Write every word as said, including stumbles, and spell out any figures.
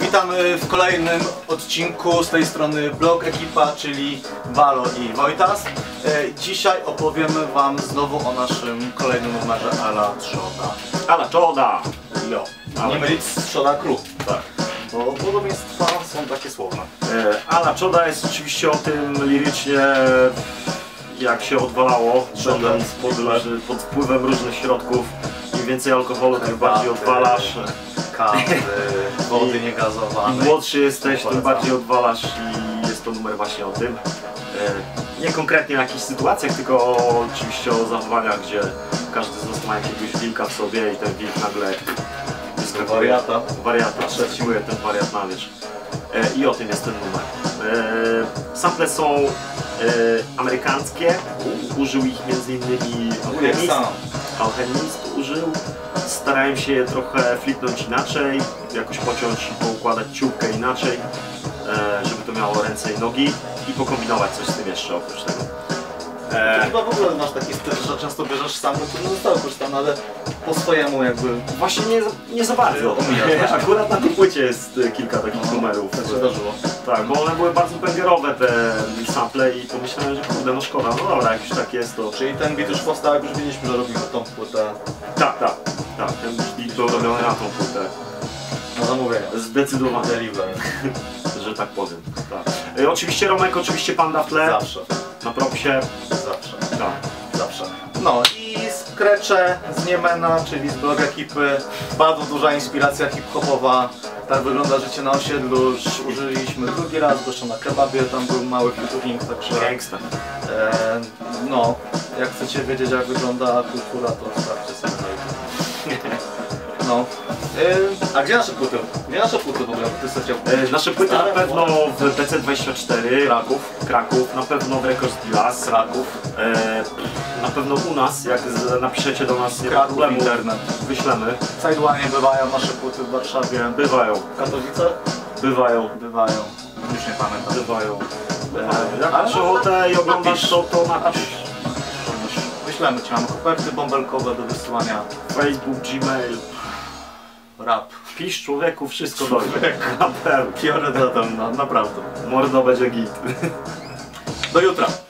witamy w kolejnym odcinku z tej strony Blog Ekipa, czyli Valo i Wojtas. Dzisiaj opowiemy wam znowu o naszym kolejnym numerze Ala Trzoda. Ala Trzoda! Jo. Nie mylić z Trzoda Crew. Tak. Bo podobieństwa są takie słowne. E, Ala Trzoda jest oczywiście o tym lirycznie, jak się odwalało, będąc pod, pod wpływem różnych środków. Im więcej alkoholu, tym bardziej odwalasz. Kawy, wody niegazowanej. Im młodszy jesteś, tym bardziej odwalasz i jest to numer właśnie o tym. E, nie konkretnie o jakichś sytuacjach, tylko oczywiście o zachowaniach, gdzie każdy z nas ma jakiegoś wilka w sobie i ten wilk nagle wyskakuje. Wariata. Wariata, trzecimuje ten wariat na wierzch. E, I o tym jest ten numer. E, sample są e, amerykańskie, użył ich między innymi Alchemist. Alchemist użył. Starałem się je trochę flipnąć inaczej, jakoś pociąć i poukładać ciupkę inaczej, e, żeby to miało ręce i nogi i pokombinować coś z tym jeszcze oprócz tego. E... Chyba w ogóle masz taki styl, że często bierzesz sam, który został korzystany, ale po swojemu jakby... Właśnie nie, nie za bardzo. Akurat na tej płycie jest kilka takich no, numerów. Tak się zdarzyło. Tak, bo one były bardzo bangerowe te sample i pomyślałem, że kurde, no szkoda, no dobra, jak już tak jest to... Czyli ten beat już powstał, jak już wiedzieliśmy, że robimy tą płytę. Tak, tak, tak, ten beat był robiony na tą płytę. Na zamówienie. Zdecydowanie. Deliver. Że tak powiem. Tak. E, oczywiście Romek, oczywiście Panda w tle. Zawsze. Na propsie. Zawsze. Tak. Zawsze. No i skrecze z Niemena, czyli z Blog Ekipy. Bardzo duża inspiracja hip-hopowa. Tak wygląda życie na osiedlu. Już użyliśmy drugi raz, gościa na kebabie, tam był mały featuring, także... Gangsta. E, no, jak chcecie wiedzieć, jak wygląda kultura, to sprawdźcie sobie na YouTube. No. E, a gdzie nasze płyty? Gdzie nasze płyty w ogóle? Ty sobie e, nasze płyty na pewno w P C dwadzieścia cztery, Kraków, Kraków, na pewno w Records Dealers, Kraków. E, na pewno u nas, jak z, napiszecie do nas, nie ma Kraków, problemu, internet. wyślemy. W Sidewanie bywają nasze płyty w Warszawie. Bywają. Katowice? Bywają. Bywają. Już nie pamiętam. Bywają. E, jak masz ochotę i oglądasz to, to napisz. Wyślemy ci, mamy koperty bąbelkowe do wysyłania. Facebook, Gmail. Rap. Pisz człowieku, wszystko dojdzie. Na pewno. Priorytetem, no, naprawdę. Mordo będzie git. Do jutra.